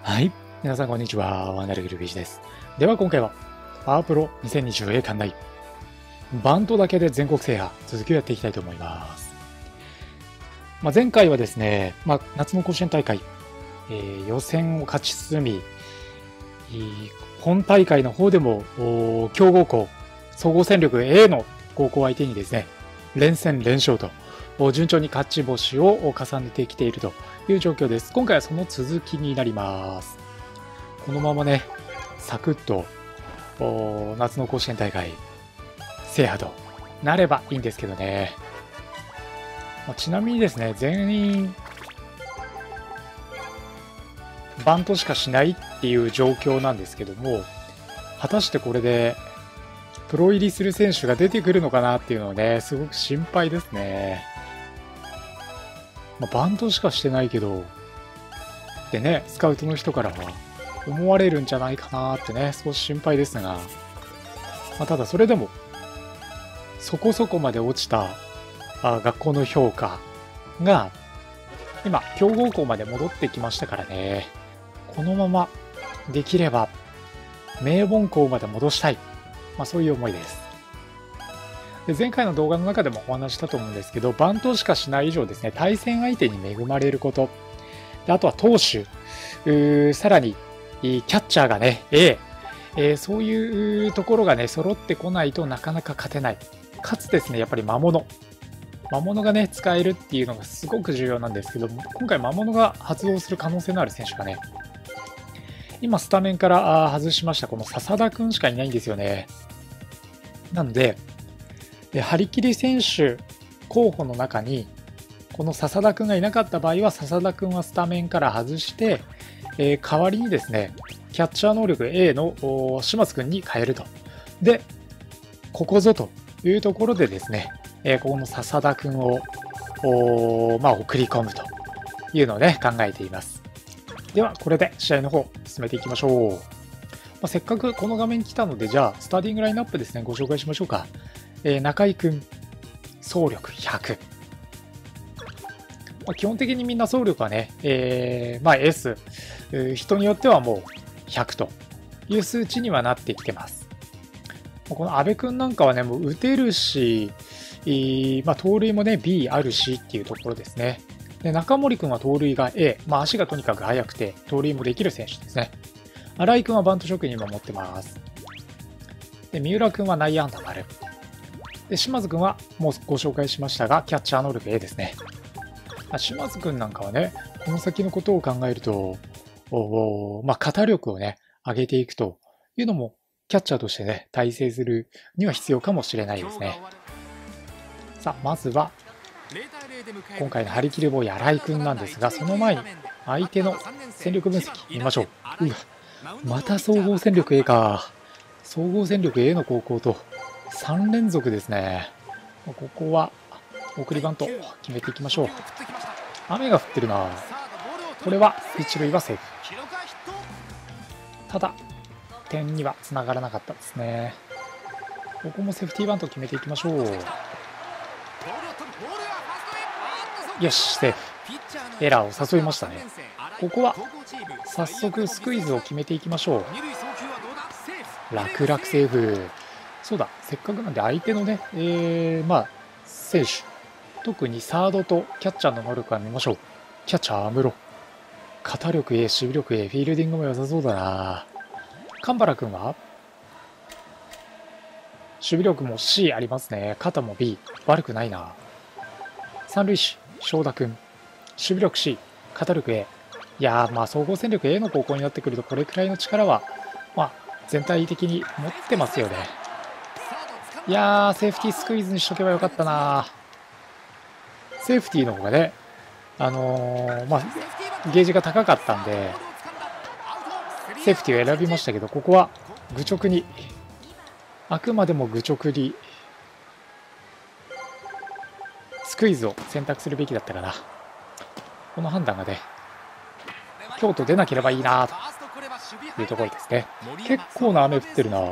はい。皆さん、こんにちは。ワンダルグルビーチです。では、今回は、パワープロ 2020A 館内、バントだけで全国制覇、続きをやっていきたいと思います。前回はですね、夏の甲子園大会、予選を勝ち進み、本大会の方でも、強豪校、総合戦力 A の高校相手にですね、連戦連勝と、順調に勝ち星を重ねてきているという状況です。今回はその続きになります。このままね、サクッと夏の甲子園大会制覇となればいいんですけどね。ちなみにですね、全員バントしかしないっていう状況なんですけども、果たしてこれでプロ入りする選手が出てくるのかなっていうのはね、すごく心配ですね。バントしかしてないけど、でね、スカウトの人からは思われるんじゃないかなってね、少し心配ですが、ただそれでも、そこそこまで落ちた学校の評価が、今、強豪校まで戻ってきましたからね、このままできれば、名門校まで戻したい、そういう思いです。で、前回の動画の中でもお話したと思うんですけど、バントしかしない以上ですね、対戦相手に恵まれること、であとは投手、さらにキャッチャーがね、そういうところがね、揃ってこないとなかなか勝てない。かつですね、やっぱり魔物がね、使えるっていうのがすごく重要なんですけども、今回魔物が発動する可能性のある選手がね、今スタメンから外しましたこの笹田くんしかいないんですよね。なので、張り切り選手候補の中に、この笹田くんがいなかった場合は、笹田くんはスタメンから外して、代わりにですね、キャッチャー能力 A の島津くんに変えると。で、ここぞというところでですね、この笹田くんを送り込むというのをね、考えています。では、これで試合の方、進めていきましょう。せっかくこの画面に来たので、じゃあ、スターティングラインナップですね、ご紹介しましょうか。中井くん、走力100。基本的にみんな走力はね、S、人によってはもう100という数値にはなってきてます。この阿部君なんかはね、もう打てるし、盗塁もね、B あるしっていうところですね。で、中森君は盗塁が A、足がとにかく速くて、盗塁もできる選手ですね。新井君はバント職人も持ってます。で、三浦君は内野安打丸。で、島津君はもうご紹介しましたが、キャッチャー能力 A ですね。島津君なんかはね、この先のことを考えると、肩力をね、上げていくというのも、キャッチャーとしてね、体制するには必要かもしれないですね。さあ、まずは、今回の張り切りボーイ新井君なんですが、その前に相手の戦力分析見ましょう。また総合戦力 A か。総合戦力 A の高校と3連続ですね。ここは送りバント決めていきましょう。雨が降ってるな。これは一塁はセーフ。ただ点にはつながらなかったですね。ここもセーフティーバント決めていきましょう。よし、セーフ。エラーを誘いましたね。ここは早速スクイズを決めていきましょう。楽々セーフ。そうだ、せっかくなんで相手のね、選手、特にサードとキャッチャーの能力は見ましょう。キャッチャー、安室。肩力 A、守備力 A、フィールディングも良さそうだな。神原君は守備力も C ありますね。肩も B。悪くないな。三塁手、正田君。守備力 C、肩力 A。いやー、総合戦力 A の高校になってくると、これくらいの力は、全体的に持ってますよね。いやー、セーフティースクイズにしとけばよかったな。セーフティーの方がね、ゲージが高かったんで、セーフティーを選びましたけど、ここは愚直に、あくまでも愚直に、スクイズを選択するべきだったかな。この判断がね、京都出なければいいなというところですね。結構な雨降ってるな。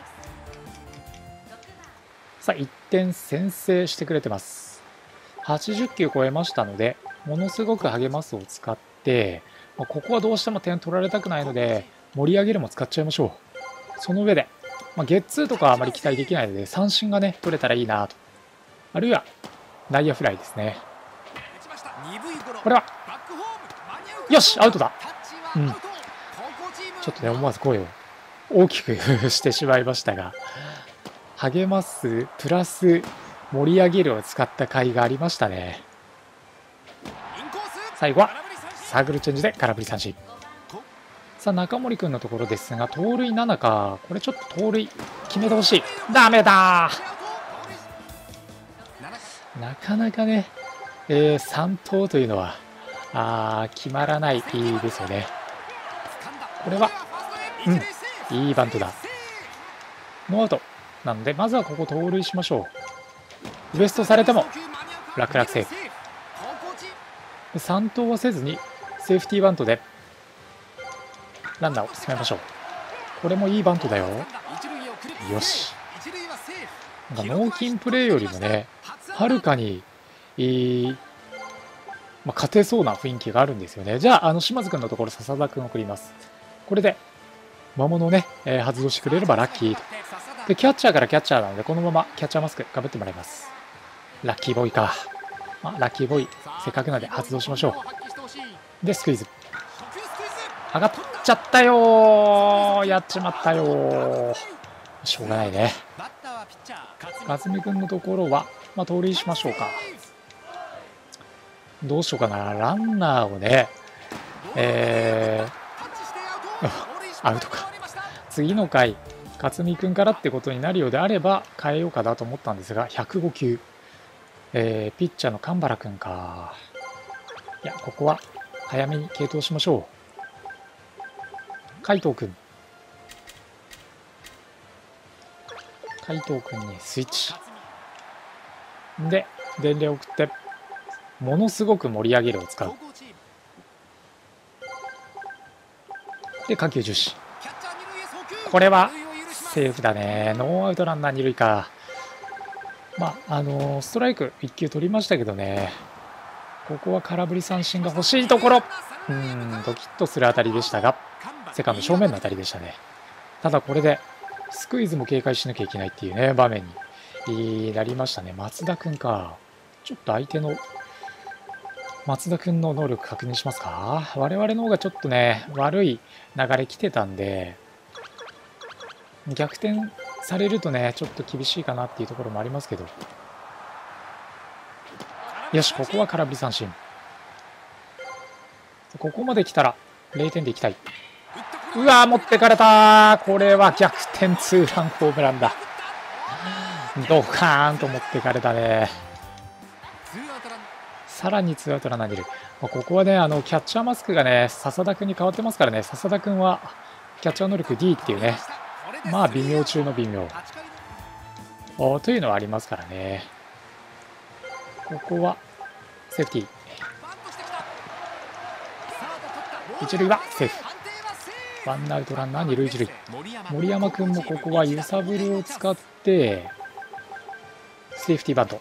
さあ、1点先制してくれてます。80球超えましたので、ものすごく励ますを使って、 ここはどうしても点取られたくないので、盛り上げるも使っちゃいましょう。その上で、ゲッツーとかはあまり期待できないので、三振がね、取れたらいいなと。あるいは、内野フライですね。これは、よし、アウトだ。うん。ちょっとね、思わず声を大きくしてしまいましたが、励ます、プラス、盛り上げるを使った甲斐がありましたね。最後は、サークルチェンジで空振り三振。さあ、中森君のところですが、盗塁7か。これちょっと盗塁決めてほしい。ダメだ。なかなかね、3盗というのは、決まらないですよね。これは、いいバントだ。ノーアウト。なので、まずはここ盗塁しましょう。ウエストされても、楽々セーフ。3盗はせずに、セーフティーバントで、ランナーを進めましょう。これもいいバントだよ。よし。なんかノーキンプレーよりもね、はるかに勝てそうな雰囲気があるんですよね。じゃあ、島津君のところ、笹田君を送ります。これで、魔物をね、外してくれればラッキーと。で、キャッチャーからキャッチャーなので、このままキャッチャーマスクかぶってもらいます。ラッキーボーイか。ラッキーボーイ、せっかくなので発動しましょう。で、スクイズ。上がっちゃったよ。やっちまったよ。しょうがないね。勝美君のところは、盗塁しましょうか。どうしようかな。ランナーをね、アウトか。次の回、勝美君からってことになるようであれば、変えようかなと思ったんですが、105球。ピッチャーの神原君か。いや、ここは早めに継投しましょう。海藤君。海藤君にスイッチ。で、伝令を送って、ものすごく盛り上げるを使う。で、緩急重視。これはセーフだね。ノーアウトランナー二塁か。ストライク1球取りましたけどね。ここは空振り三振が欲しいところ。ドキッとする当たりでしたが、セカンド正面の当たりでしたね。ただこれでスクイズも警戒しなきゃいけないっていうね、場面になりましたね。松田君か。ちょっと相手の松田君の能力確認しますか。我々の方がちょっとね、悪い流れ来てたんで、逆転されるとね、ちょっと厳しいかなっていうところもありますけど。よし、ここは空振り三振。ここまで来たら0点でいきたい。うわー、持ってかれた。これは逆転ツーランホームランだ。ドカーンと持ってかれたね。さらにツーアウトランナーにいる。ここはね、キャッチャーマスクがね、笹田君に変わってますからね、笹田君はキャッチャー能力 D っていうね、微妙中の微妙というのはありますからね。ここはセーフティー。一塁はセーフ。ワンアウトランナー二塁一塁。森山君もここは揺さぶりを使ってセーフティーバント。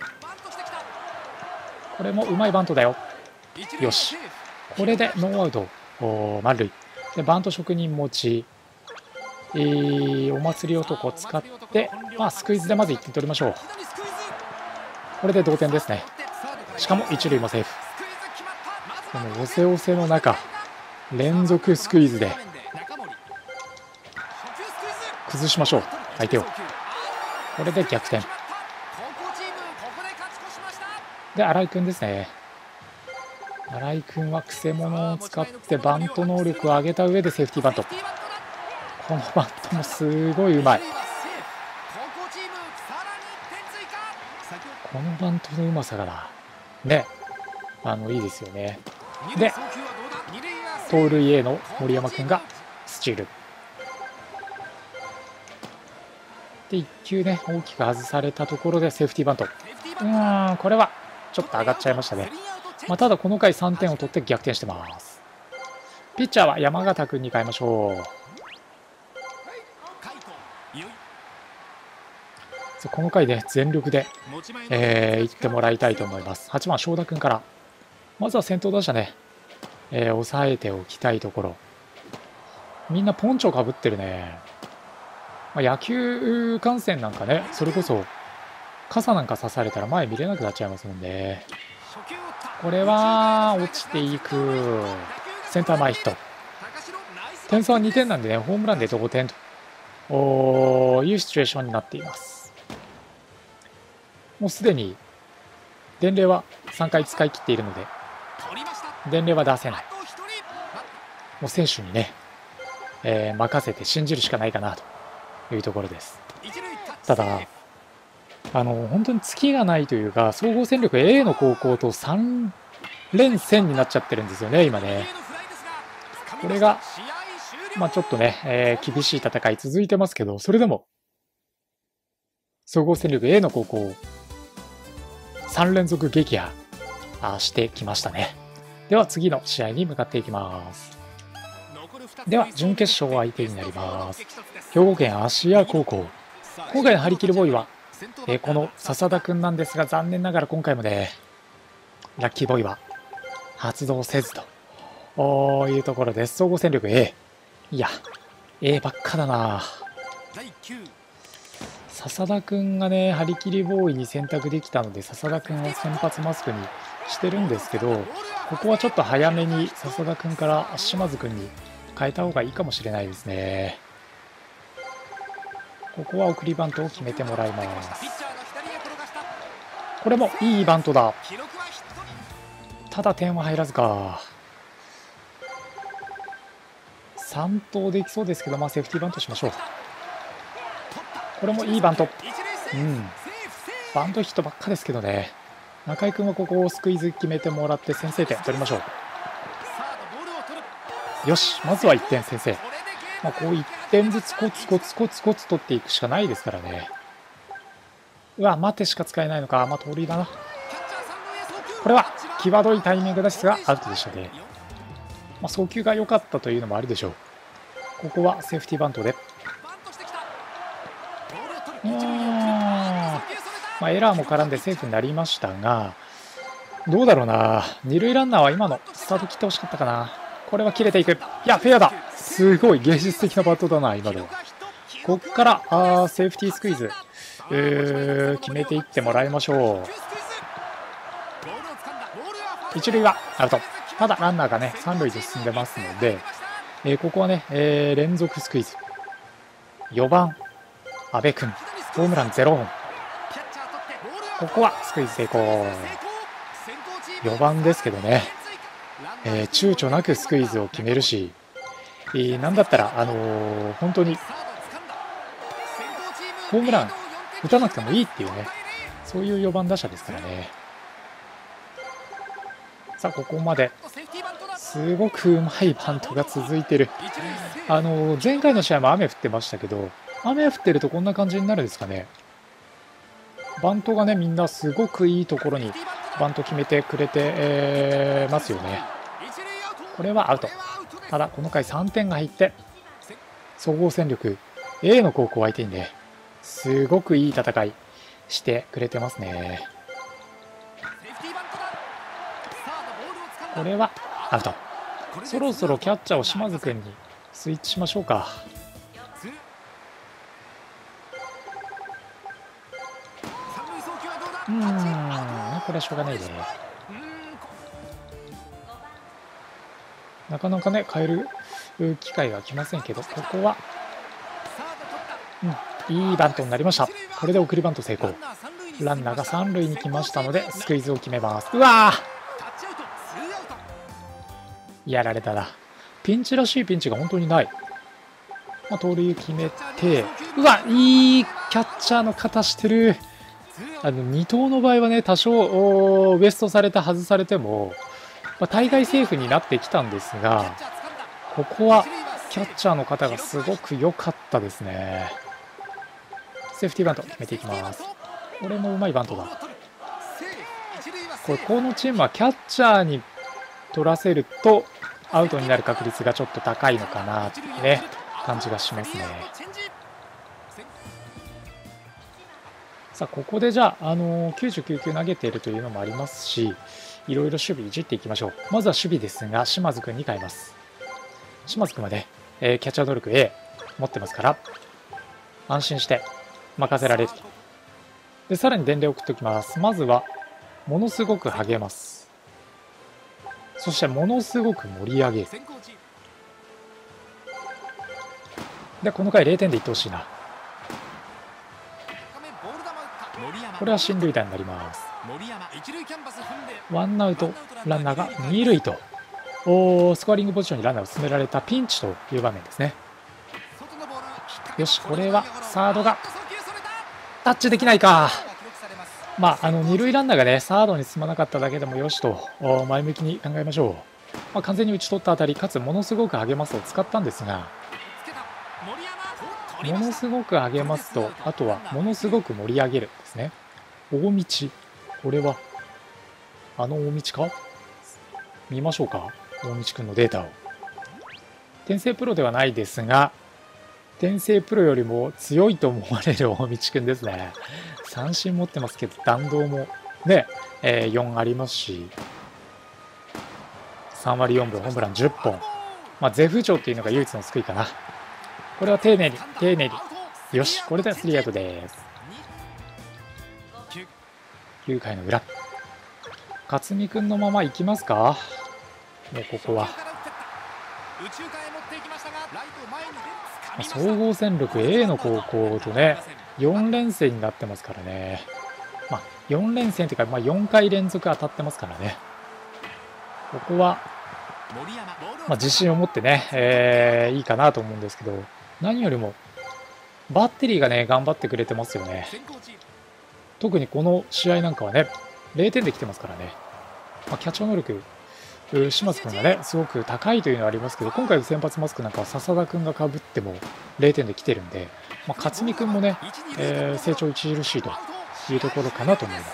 これもうまいバントだよ。よし。これでノーアウト満塁で、バント職人持ち、お祭り男を使って、スクイズでまず1点取りましょう。これで同点ですね。しかも一塁もセーフ。このおせおせの中、連続スクイズで崩しましょう、相手を。これで逆転で、新井君ですね。新井君はくせ者を使ってバント能力を上げた上でセーフティーバント。このバントもすごいうまい。このバントのうまさがね、いいですよね。で、盗塁 A の森山君がスチールで、1球ね、大きく外されたところでセーフティーバント。これはちょっと上がっちゃいましたね。ただこの回3点を取って逆転してます。ピッチャーは山形君に変えましょう。この回で全力で、いってもらいたいと思います。8番正田君から。まずは先頭打者ね、 抑えておきたいところ。みんなポンチョかぶってるね。野球観戦なんかね、それこそ傘なんか刺されたら前見れなくなっちゃいますもんね。これは落ちていく。センター前ヒット。点差は2点なんでね、ホームランで同点というシチュエーションになっています。もうすでに伝令は3回使い切っているので、伝令は出せない。もう選手にね、任せて信じるしかないかなというところです。ただ本当に月がないというか、総合戦力 A の高校と3連戦になっちゃってるんですよね、今ね。これがちょっとね、厳しい戦い続いてますけど、それでも総合戦力 A の高校3連続撃破してきましたね。では次の試合に向かっていきます。では準決勝相手になります。兵庫県芦屋高校。今回の張り切りボーイは、この笹田くんなんですが、残念ながら今回もね、ラッキーボーイは発動せずというところです。総合戦力 A。いや、A ばっかだな。笹田くんがね、張り切りボーイに選択できたので、笹田くんを先発マスクにしてるんですけど、ここはちょっと早めに笹田くんから島津くんに変えた方がいいかもしれないですね。ここは送りバントを決めてもらいます。これもいいバントだ。ただ点は入らずか。3投できそうですけど、セーフティーバントしましょう。これもいいバント。バントヒットばっかですけどね。中井君はここをスクイズ決めてもらって先制点取りましょう。よし、まずは1点先制。こう1点ずつコツコツコツコツ取っていくしかないですからね。うわ、待てしか使えないのか。盗塁だな。これは際どいタイミングですがアウトでしたね。送球が良かったというのもあるでしょう。ここはセーフティーバントで。エラーも絡んでセーフになりましたが、どうだろうな。二塁ランナーは今のスタート切ってほしかったかな。これは切れていく。いや、フェアだ。すごい芸術的なバットだな、今のは。ここからセーフティースクイズ決めていってもらいましょう。一塁はアウト。ただランナーがね三塁で進んでますので、ここはね、連続スクイズ。4番阿部君、ホームラン0本。ここはスクイズ成功。4番ですけどね、躊躇なくスクイズを決めるし、なんだったら本当にホームラン打たなくてもいいっていうね、そういう4番打者ですからね。さあここまですごくうまいバントが続いてる。前回の試合も雨降ってましたけど、雨降ってるとこんな感じになるんですかね。バントがねみんなすごくいいところにバント決めてくれて、ますよね。これはアウト。ただこの回3点が入って総合戦力 A の高校相手にねすごくいい戦いしてくれてますね。これはアウト。そろそろキャッチャーを島津君にスイッチしましょうか。これはしょうがないね。なかなかね変える機会が来ませんけど、ここは、いいバントになりました。これで送りバント成功。ランナーが三塁に来ましたのでスクイズを決めます。うわー、やられたな。ピンチらしいピンチが本当にない。盗塁決めて、うわ、いいキャッチャーの肩してる。2投の場合はね多少ウエストされて外されても、大概セーフになってきたんですが、ここはキャッチャーの肩がすごく良かったですね。セーフティーバント決めていきます。これもうまいバントだ。このチームはキャッチャーに取らせるとアウトになる確率がちょっと高いのかなっていうね感じがしますね。さあここでじゃあ、99球投げているというのもありますし、 いろいろ守備いじっていきましょう。まずは守備ですが、島津君に変えます。島津君はね、キャッチャー能力 A 持ってますから、安心して任せられると。で、さらに伝令を送っておきます。まずは、ものすごく励ます。そして、ものすごく盛り上げる。で、この回0点でいってほしいな。これは進塁打になります。ワンアウトランナーが2塁と、スコアリングポジションにランナーを進められたピンチという場面ですね。よし、これはサードがタッチできないか。二塁ランナーがね、サードに進まなかっただけでもよしと前向きに考えましょう。完全に打ち取った当たり、かつものすごく励ますを使ったんですが、ものすごく励ますと、あとはものすごく盛り上げるですね。大道、これは大道か、見ましょうか、大道くんのデータを。転生プロではないですが、転生プロよりも強いと思われる大道くんですね。三振持ってますけど、弾道もね、4ありますし、3割4分、ホームラン10本。絶不調っていうのが唯一の救いかな。これは丁寧に、丁寧に。よし、これでスリーアウトです。9回の裏。勝見くんのまま行きますか。もうここは。総合戦力 A の高校とね、4連戦になってますからね。4連戦というか、4回連続当たってますからね。ここは、自信を持ってね、いいかなと思うんですけど、何よりも、バッテリーがね、頑張ってくれてますよね。特にこの試合なんかはね、0点で来てますからね。キャッチャー能力、島津君がね、すごく高いというのはありますけど、今回の先発マスクなんかは笹田君がかぶっても0点で来てるんで、勝見君もね、成長著しいというところかなと思います。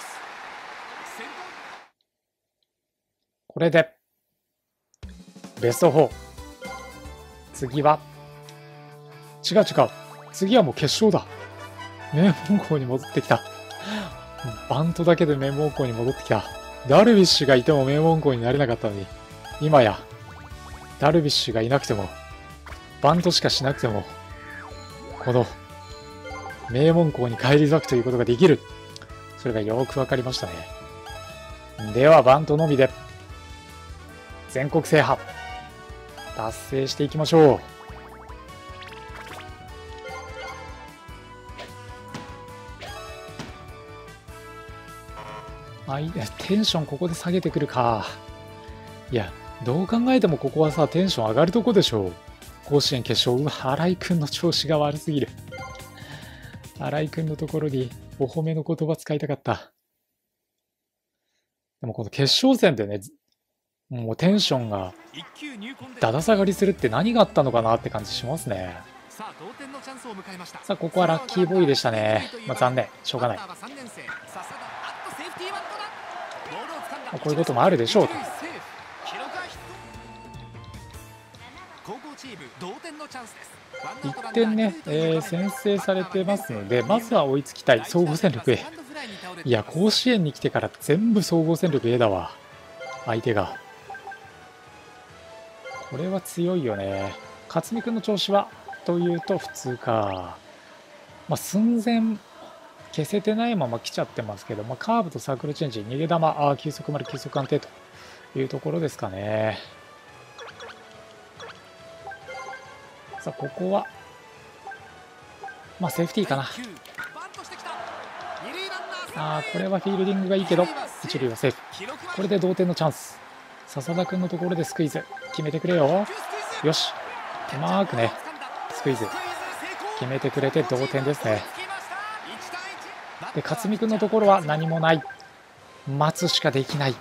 これで、ベスト4。次は、違う。次はもう決勝だ。名門校に戻ってきた。バントだけで名門校に戻ってきた。ダルビッシュがいても名門校になれなかったのに、今や、ダルビッシュがいなくても、バントしかしなくても、この、名門校に返り咲くということができる。それがよくわかりましたね。では、バントのみで、全国制覇、達成していきましょう。テンションここで下げてくるか。いや、どう考えてもここはさ、テンション上がるとこでしょう。甲子園決勝、新井くんの調子が悪すぎる。新井くんのところにお褒めの言葉使いたかった。でもこの決勝戦でね、もうテンションがだだ下がりするって何があったのかなって感じしますね。さあ、ここはラッキーボーイでしたね。残念。しょうがない。こういうこともあるでしょうと。1点ね、先制されてますので、まずは追いつきたい。総合戦力 A。いや、甲子園に来てから全部総合戦力 A だわ。相手が。これは強いよね。勝見くんの調子はというと普通か。寸前消せてないまま来ちゃってますけど、カーブとサークルチェンジ、逃げ球、球速丸、球速安定というところですかね。さあ、ここは、セーフティーかな。これはフィールディングがいいけど、一塁はセーフ。これで同点のチャンス。笹田君のところでスクイズ。決めてくれよ。よし。うまくね、スクイズ。決めてくれて同点ですね。で、勝見くんのところは何もない。待つしかできない。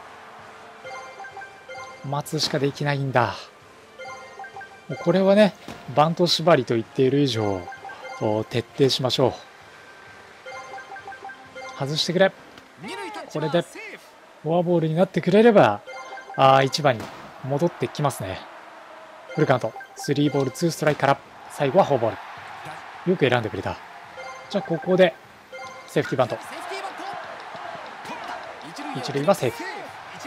待つしかできないんだ。もうこれはね、バント縛りと言っている以上、徹底しましょう。外してくれ。これで、フォアボールになってくれれば、1番に戻ってきますね。フルカウント、3ボール2ストライクから、最後はフォアボール。よく選んでくれた。じゃあ、ここで、セーフティーバント。一塁はセーフ。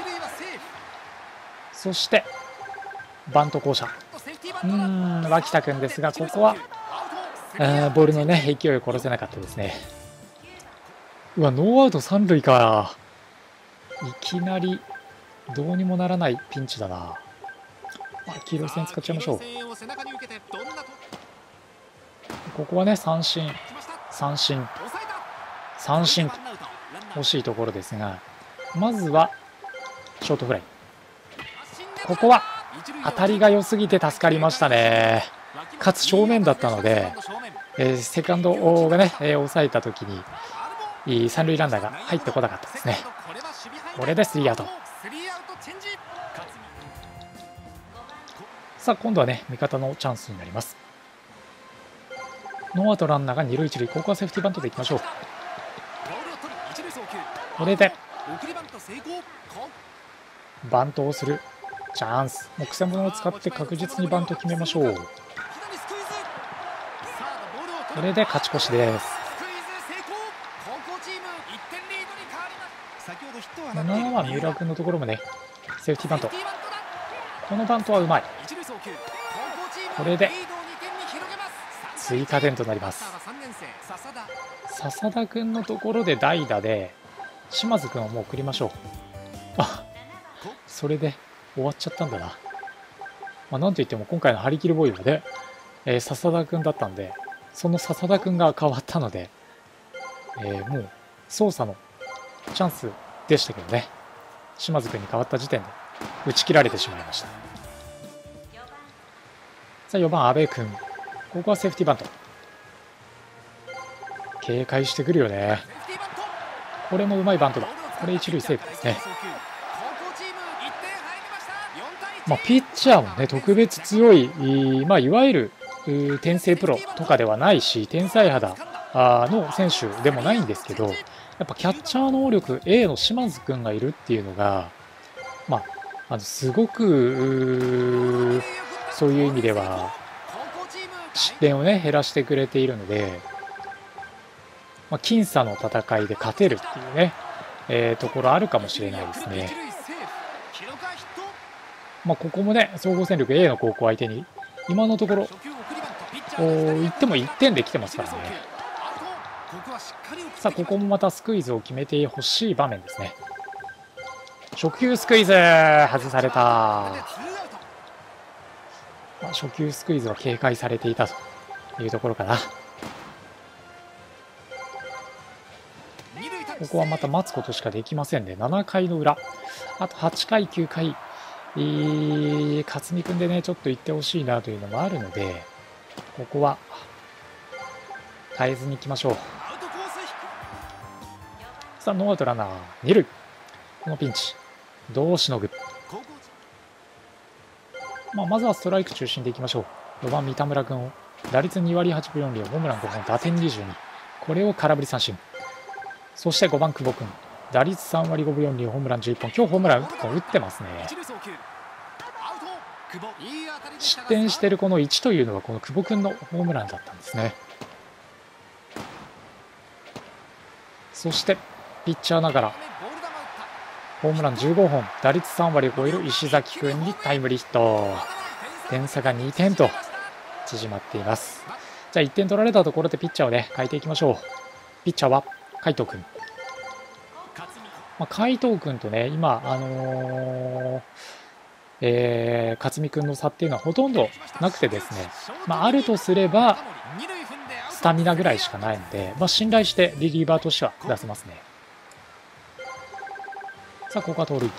そしてバント校舎、脇田君ですが、ここはボールのね勢いを殺せなかったですね。うわ、ノーアウト3塁か。いきなりどうにもならないピンチだな。黄色い線使っちゃいましょう。ここはね三振三振三振と欲しいところですが、まずはショートフライ。ここは当たりが良すぎて助かりましたね。かつ正面だったので、セカンドがね、抑えた時に三塁ランナーが入ってこなかったですね。これでスリーアウト。さあ今度はね味方のチャンスになります。ノーアウトランナーが二塁一塁、ここはセーフティーバントでいきましょう。これでバントをするチャンス。もうくせ者を使って確実にバントを決めましょう。これで勝ち越しです。7は三浦君のところもねセーフティーバント。このバントはうまい。これで追加点となります。笹田君のところで代打で島津君をもう送りましょう。あ、それで終わっちゃったんだな。なんといっても今回の張り切りボーイはね、笹田君だったんで、その笹田君が変わったので、もう操作のチャンスでしたけどね、島津君に変わった時点で打ち切られてしまいました。さあ4番阿部君、ここはセーフティーバント。警戒してくるよね。これもうまいバントだ。これ一塁セーフですね。ピッチャーもね特別強い、いわゆる天性プロとかではないし天才肌の選手でもないんですけど、やっぱキャッチャー能力 A の島津君がいるっていうのが、すごくそういう意味では失点をね減らしてくれているので、僅差の戦いで勝てるっていうね、ところあるかもしれないですね。ここもね総合戦力 A の高校相手に今のところ言っても1点で来てますからね。さあここもまたスクイズを決めてほしい場面ですね。初球スクイズ外された。初球スクイズは警戒されていたというところかな。ここはまた待つことしかできませんね。7回の裏、あと8回9回勝見君でねちょっと行ってほしいなというのもあるので、ここは耐えずにいきましょう。さあノーアウトランナー二塁、このピンチどうしのぐ。まずはストライク中心でいきましょう。4番三田村君を打率2割8分4厘、ホームラン5本、打点22、これを空振り三振。そして5番久保君、打率3割5分4厘、ホームラン11本、今日ホームラン1本打ってますね。失点してるこの1というのはこの久保君のホームランだったんですね。そしてピッチャーながらホームラン15本、打率3割を超える石崎君にタイムリーヒット。点差が2点と縮まっています。じゃあ1点取られたところでピッチャーをね変えていきましょう。ピッチャーは海藤君。海藤君とね今勝見君の差っていうのはほとんどなくてですね、あるとすればスタミナぐらいしかないので、信頼してリリーバーとしては出せますね。さあここは盗塁、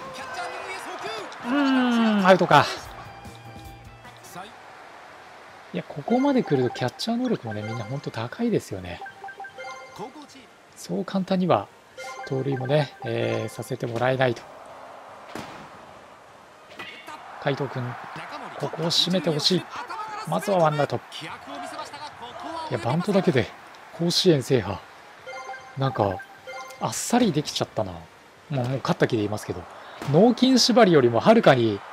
アウトか。いやここまで来るとキャッチャー能力もねみんな本当高いですよね。そう簡単には盗塁もね、させてもらえないと。海藤君ここを締めてほしい。まずはワンアウト。いやバントだけで甲子園制覇なんかあっさりできちゃったな。もう勝った気で言いますけど、脳筋縛りよりもはるかに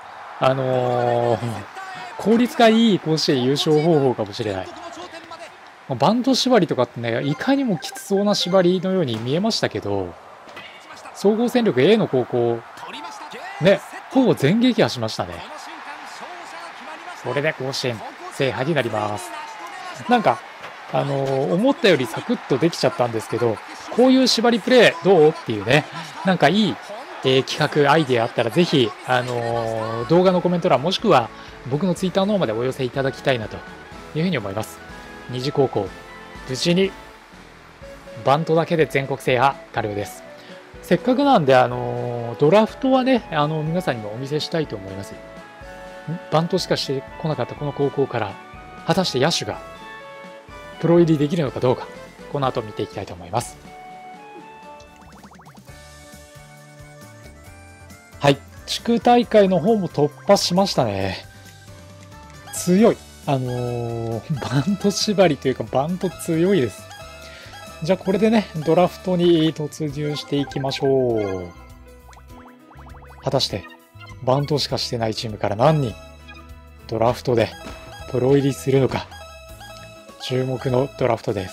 効率がいい甲子園優勝方法かもしれない。バント縛りとかってねいかにもきつそうな縛りのように見えましたけど、総合戦力 A の高校ねほぼ全撃破しましたね。これで甲子園制覇になります。なんか、思ったよりサクッとできちゃったんですけど、こういう縛りプレイどうっていうね、なんかいい、企画、アイデアあったらぜひ、動画のコメント欄もしくは僕のツイッターの方までお寄せいただきたいなというふうに思います。二次高校、無事にバントだけで全国制覇完了です。せっかくなんで、ドラフトはね、皆さんにもお見せしたいと思います。バントしかしてこなかったこの高校から、果たして野手がプロ入りできるのかどうか、この後見ていきたいと思います。はい、地区大会の方も突破しましたね。強い。バント縛りというか、バント強いです。じゃあこれでね、ドラフトに突入していきましょう。果たして、バントしかしてないチームから何人、ドラフトでプロ入りするのか、注目のドラフトです。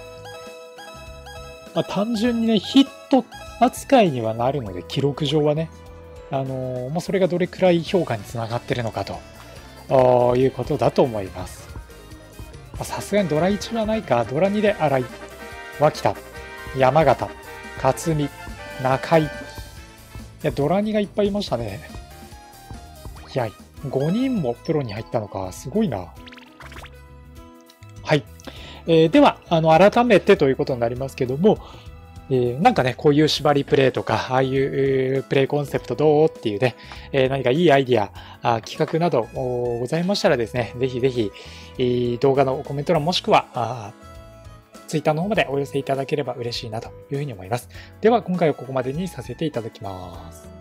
単純にね、ヒット扱いにはなるので、記録上はね、それがどれくらい評価につながってるのかということだと思います。さすがにドラ1はないか、ドラ2で新井、脇田、山形、勝見、中井。いや、ドラ2がいっぱいいましたね。いや、5人もプロに入ったのか、すごいな。はい。では、改めてということになりますけども、なんかね、こういう縛りプレイとか、ああいうプレイコンセプトどうっていうね、何かいいアイディア、企画などございましたらですね、ぜひぜひ、動画のコメント欄もしくは、ツイッターの方までお寄せいただければ嬉しいなというふうに思います。では、今回はここまでにさせていただきます。